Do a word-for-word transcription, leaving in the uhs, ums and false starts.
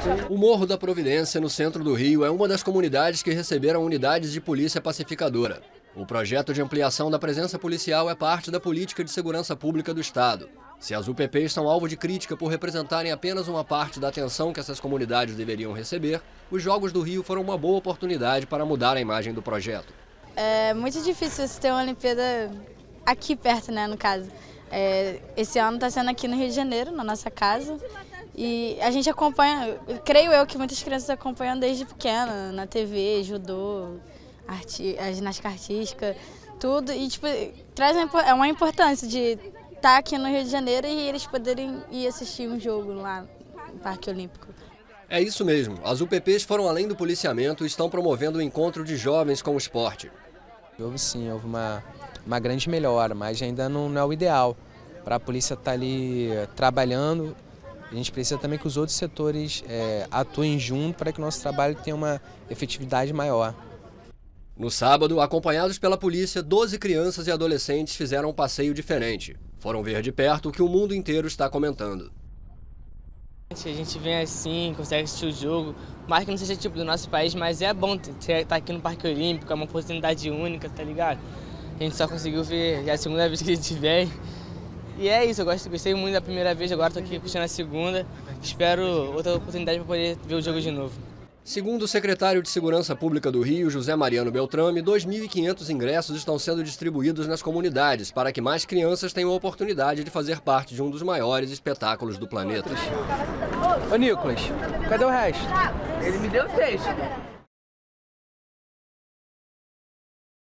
O Morro da Providência, no centro do Rio, é uma das comunidades que receberam unidades de polícia pacificadora. O projeto de ampliação da presença policial é parte da política de segurança pública do Estado. Se as U P Ps são alvo de crítica por representarem apenas uma parte da atenção que essas comunidades deveriam receber, os Jogos do Rio foram uma boa oportunidade para mudar a imagem do projeto. É muito difícil você ter uma Olimpíada aqui perto, né, no caso. É, esse ano está sendo aqui no Rio de Janeiro, na nossa casa. E a gente acompanha, creio eu que muitas crianças acompanham desde pequena, na T V, judô, arti, a ginástica artística, tudo. E tipo, traz uma, uma importância de estar aqui no Rio de Janeiro e eles poderem ir assistir um jogo lá no Parque Olímpico. É isso mesmo, as U P Ps foram além do policiamento e estão promovendo o encontro de jovens com o esporte. Houve sim, houve uma, uma grande melhora, mas ainda não, não é o ideal. Para a polícia estar ali trabalhando, a gente precisa também que os outros setores é, atuem junto para que o nosso trabalho tenha uma efetividade maior. No sábado, acompanhados pela polícia, doze crianças e adolescentes fizeram um passeio diferente. Foram ver de perto o que o mundo inteiro está comentando. A gente vem assim, consegue assistir o jogo, mais que não seja tipo do nosso país, mas é bom estar aqui no Parque Olímpico, é uma oportunidade única, tá ligado? A gente só conseguiu ver, já é a segunda vez que a gente vem. E é isso, eu gosto, gostei muito da primeira vez, agora estou aqui curtindo a segunda. Espero outra oportunidade para poder ver o jogo de novo. Segundo o secretário de Segurança Pública do Rio, José Mariano Beltrame, dois mil e quinhentos ingressos estão sendo distribuídos nas comunidades para que mais crianças tenham a oportunidade de fazer parte de um dos maiores espetáculos do planeta. Ô Nicolas, cadê o resto? Ele me deu seis.